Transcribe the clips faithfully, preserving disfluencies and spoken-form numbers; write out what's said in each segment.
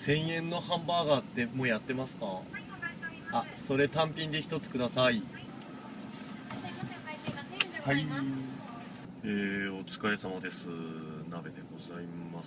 せんえんのハンバーガーってもうやってますか？あ、それ単品でひとつください。はい、えー、お疲れ様です。鍋でございます。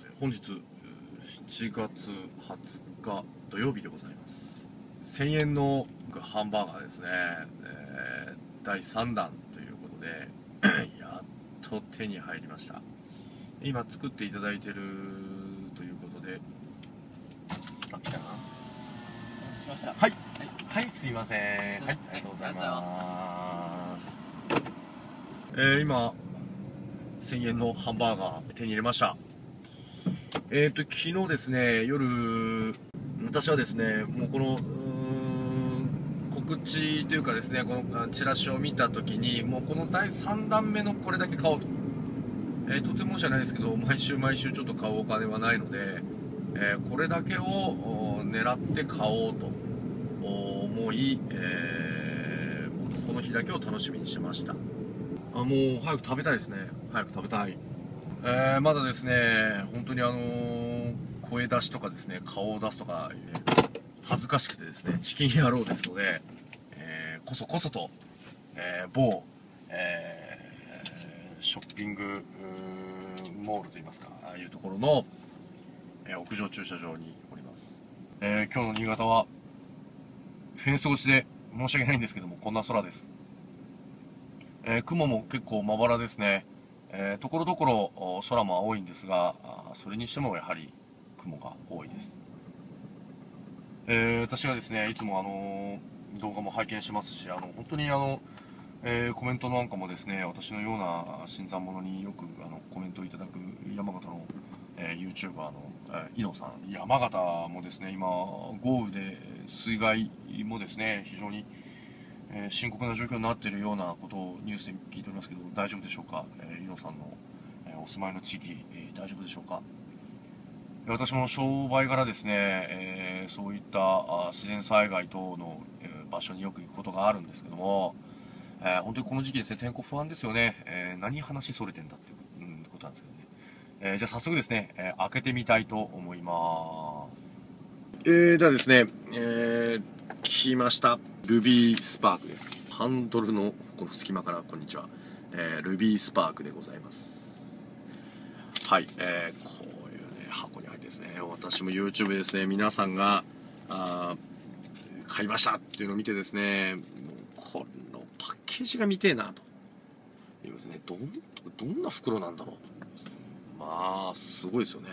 本日しちがつはつか土曜日でございます。せんえんのハンバーガーですね、えー、だいさんだんということでやっと手に入りました。今作っていただいてるということで、あ、来たな。お待たせしました。はい、はい、はい、すいません。はい、ありがとうございます。えー、今せんえんのハンバーガー手に入れました。えーと昨日ですね、夜、私はですね、もうこのうーん告知というかですね、このチラシを見たときに、もうこのだいさんだんめのこれだけ買おうと、えー、とてもじゃないですけど、毎週毎週ちょっと買うお金はないので、えー、これだけを狙って買おうと思い、えー、この日だけを楽しみにしてました。あ、もう早く食べたいですね。早く食べたい。えー、まだですね、本当にあのー、声出しとかですね、顔を出すとか、えー、恥ずかしくてですね、チキン野郎ですので、えー、こそこそと、えー、某、えー、ショッピングモールといいますか、ああいうところの、えー、屋上駐車場におります。えー、今日の新潟は、フェンス越しで申し訳ないんですけども、こんな空です。えー、雲も結構まばらですね。えー、ところどころ空も青いんですが、それにしてもやはり雲が多いです。えー、私がですね、いつもあのー、動画も拝見しますし、あの本当にあの、えー、コメントなんかもですね、私のような新参者によくあのコメントをいただく山形の、えー、YouTuber の、えー、井野さん、山形もですね、今豪雨で水害もですね、非常にえー、深刻な状況になっているようなことをニュースで聞いておりますけど、大丈夫でしょうか。えー、井野さんの、えー、お住まいの地域、えー、大丈夫でしょうか。私も商売柄ですね、えー、そういったあ自然災害等の、えー、場所によく行くことがあるんですけども、えー、本当にこの時期ですね、天候不安ですよね。えー、何話それてんだっていう、うん、ことなんですけどね。えー、じゃあ早速ですね、えー、開けてみたいと思います。えー、ではですね、えー、来ました。ルビースパークです。ハンドルのこの隙間からこんにちは、えー、ルビースパークでございます。はい、えー、こういうね箱に入ってですね、私も YouTube でですね、皆さんがあ買いましたっていうのを見てですね、もうこのパッケージが見てえなというですね、どんどんな袋なんだろうと思います、ね、まあすごいですよね。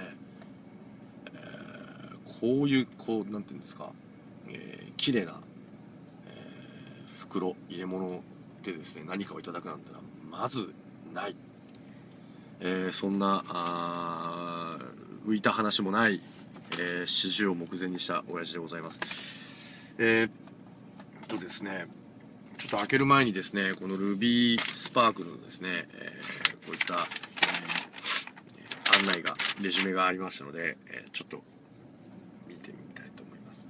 えー、こういうこうなんていうんですか、えー、綺麗な袋入れ物でですね、何かをいただくなんてのはまずない、えー、そんなあ浮いた話もない、えー、始終を目前にした親父でございます。えー、っとですねちょっと開ける前にですね、このルビースパークのですね、えー、こういった、えー、案内がレジュメがありましたので、えー、ちょっと見てみたいと思います。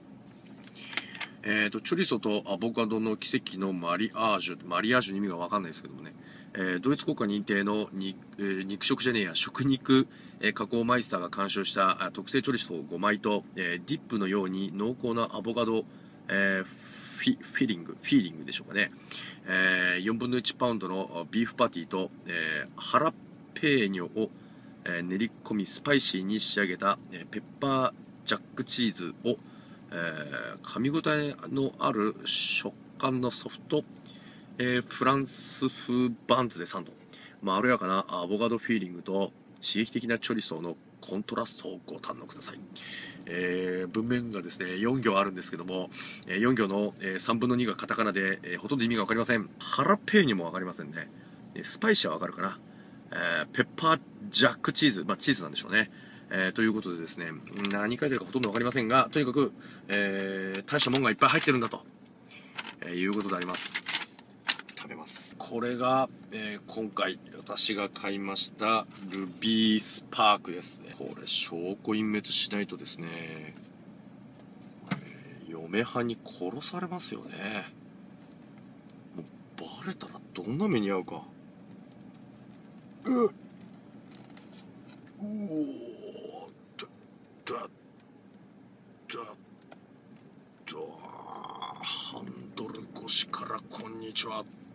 えーと、チョリソとアボカドの奇跡のマリアージュ、マリアージュの意味が分かんないですけどもね、えー、ドイツ国家認定の 肉,、えー、肉食じゃねえや、食肉、えー、加工マイスターが監修した特製チョリソごまいと、えー、ディップのように濃厚なアボカド、えー、フィフィリング、フィーリングでしょうかね、えー、よんぶんのいちパウンドのビーフパティと、えー、ハラペーニョを、えー、練り込みスパイシーに仕上げた、えー、ペッパージャックチーズをえー、噛み応えのある食感のソフト、えー、フランス風バンズでサンド、まろやかなアボカドフィーリングと刺激的なチョリソーのコントラストをご堪能ください。えー、文面がですねよん行あるんですけども、よん行のさんぶんのにがカタカナで、えー、ほとんど意味が分かりません。ハラペーニョも分かりませんね。スパイシーは分かるかな。えー、ペッパージャックチーズ、まあチーズなんでしょうね。えー、ということでですね、何書いてるかほとんど分かりませんが、とにかく、えー、大したもんがいっぱい入ってるんだと、えー、いうことであります。食べます。これが、えー、今回私が買いましたルビースパークですね。これ証拠隠滅しないとですね、これ嫁はんに殺されますよね。もうバレたらどんな目に遭うか。うっうおーだだ都市からこんにちは。